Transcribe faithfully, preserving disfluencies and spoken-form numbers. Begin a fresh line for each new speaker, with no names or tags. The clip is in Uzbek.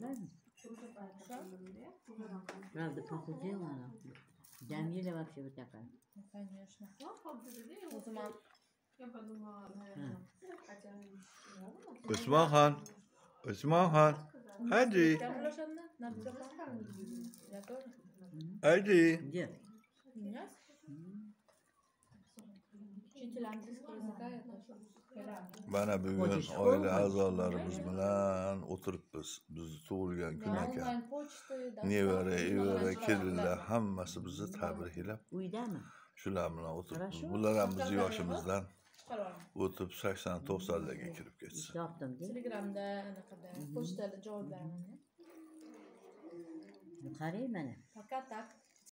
Bakayım. Правда, похудела она. Jamila вообще вот такая.
Конечно. O zaman
Osmanxon, Osmanxon, hadi,
Gaplashanda nabza ham. Ya to'g'ri.
hadi.
Где?
Нет? Учитель английского языка это
Mana bugun oila a'zolarimiz bilan o'tiribmiz. Bizni tug'ilgan kun ekan.
onlayn pochta
Nevara, evara, kelinlar hammasi bizni tabriklab,
Uydami?
shular bilan o'tiribmiz.
Хорошо.
Bular ham bizni yoshimizdan
chiqaraman.
o'tib sakson to'qsonlarga kirib ketsin.
Yopdim, de.
Telegramda anaqada pochtada javob beraman.
Qarang mana.
Пока так.